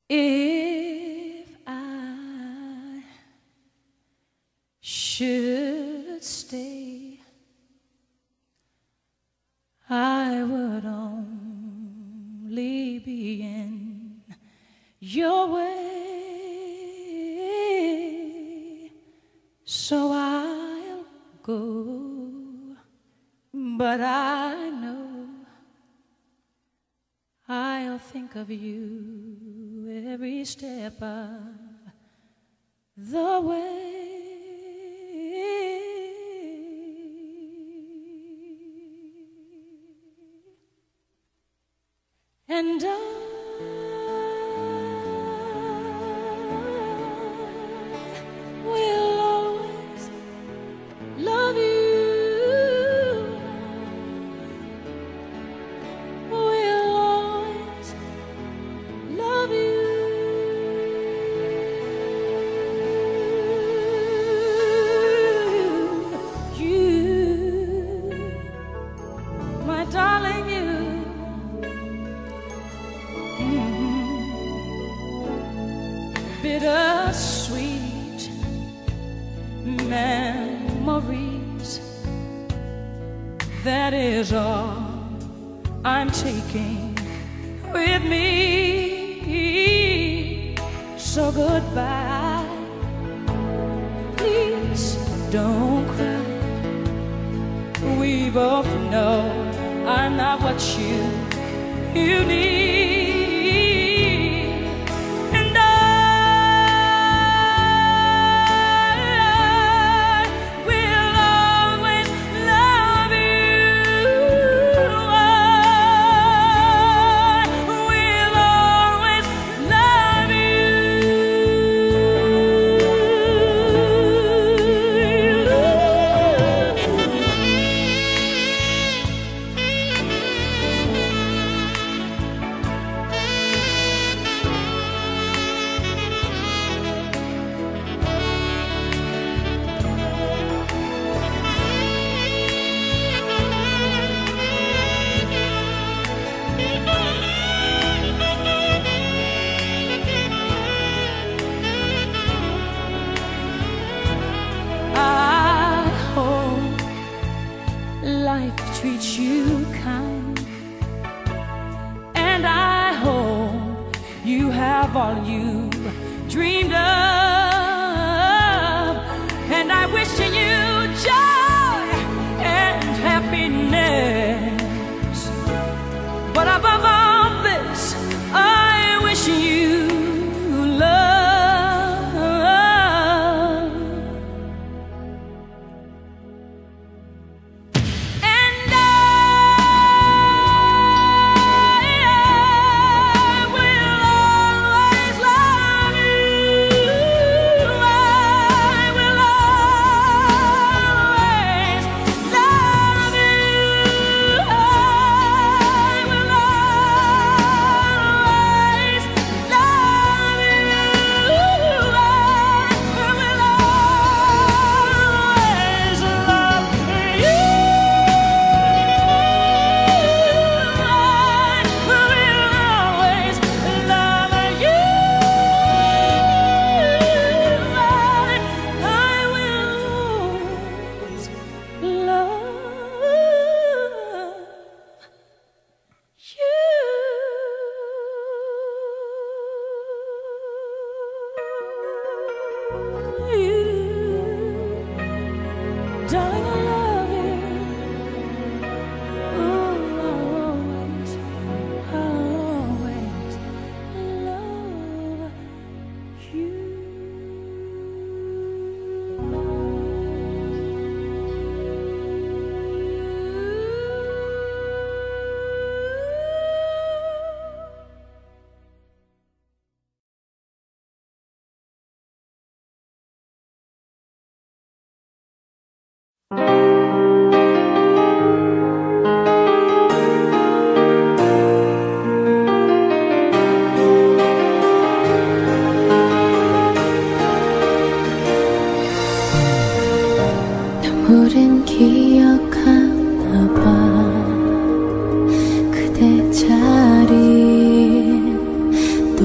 If I should stay, I would only be in your way, so I'll go, but I know I'll think of you every step of the way. And I will always love you. Will always love you. You, my darling, you. Bittersweet memories, that is all I'm taking with me. So goodbye, please don't cry. We both know I'm not what you need. Life treats you kind, and I hope you have all you dreamed of, and I wish you joy and happiness, but above all this, I wish you darling, I love you. Ooh, I'll always love you.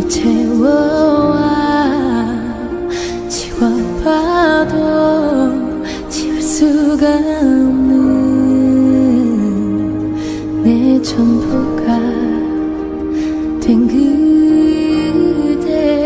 채워와 지워봐도 지울 수가 없는 내 전부가 된 그대.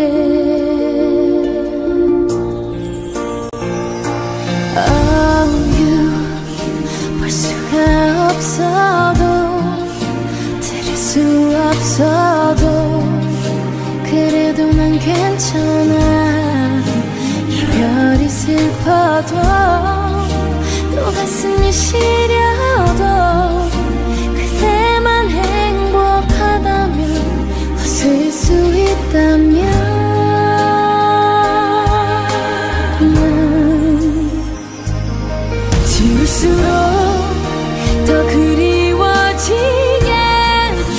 Oh you 볼 수가 없어도 들을 수 없어도 그래도 난 괜찮아. 이별이 슬퍼도 또 가슴이 시려도 그대만 행복하다면 웃을 수 있다면 난 지울수록 더 그리워지겠죠.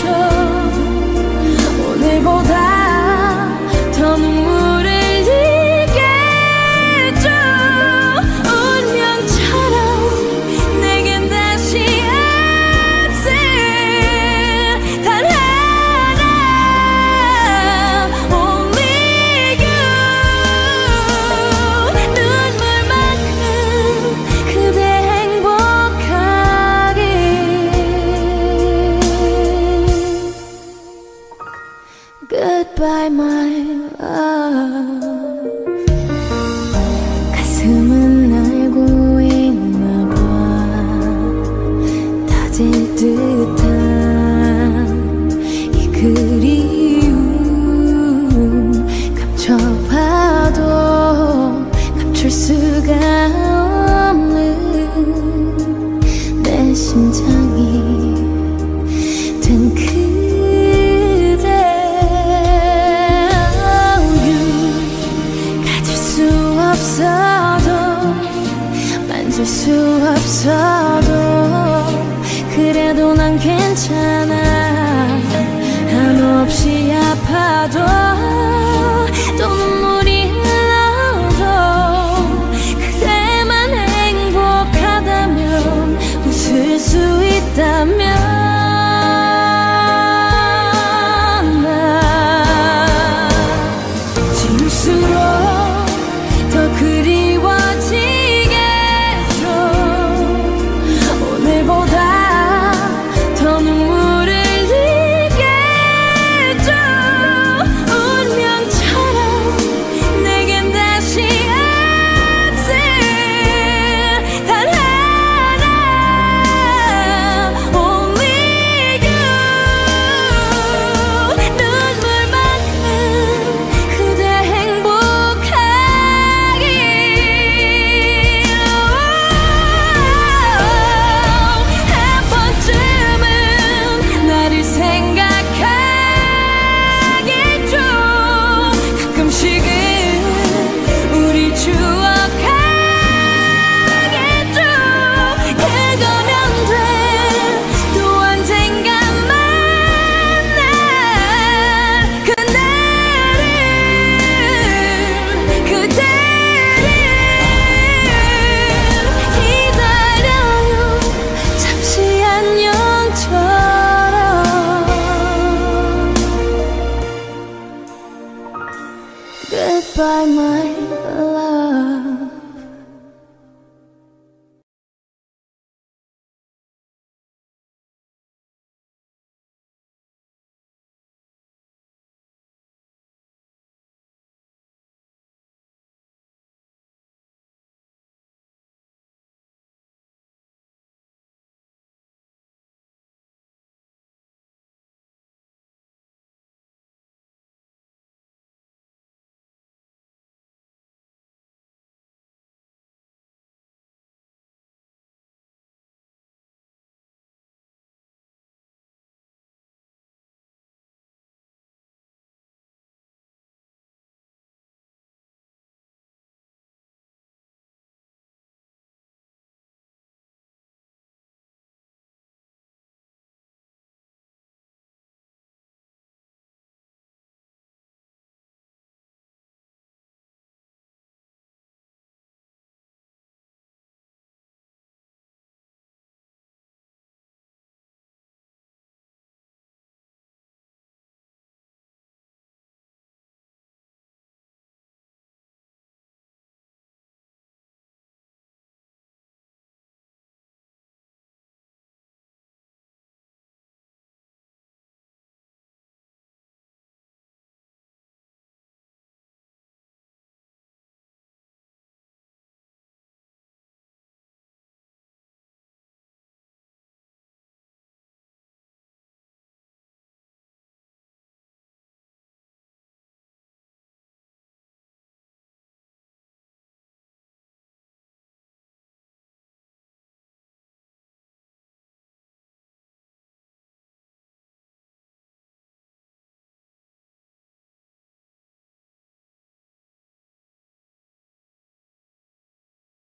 오늘보다 더 눈물을 흘리겠죠. 운명처럼 내겐 다시 없을 단 하나 Only you. 눈물만큼 그대 행복하길. Goodbye my love. 가슴은 알고 있나봐. 터질 듯한 이 그리움 감춰봐도 감출 수가 없는 내 심장이 된 그대. 가질 수 없어도 만질 수 없어도 그래도 난 괜찮아. 한없이 아파도 또 눈물이 흘러도 그대만 행복하다면 웃을 수 있다면 난 지울수록 더 그리워지겠죠. 오늘보다 더 눈물을 흘리겠죠. 운명처럼 내겐 다시 없을 단 하나 Only you. 눈물만큼 그대 행복하길. 한 번쯤은 나를 생각하겠죠. 가끔씩은 우리 추억하겠죠. 그거면 돼. 또 언젠가 만날 그날을 그대를 기다려요. 잠시 안녕처럼. Goodbye my love.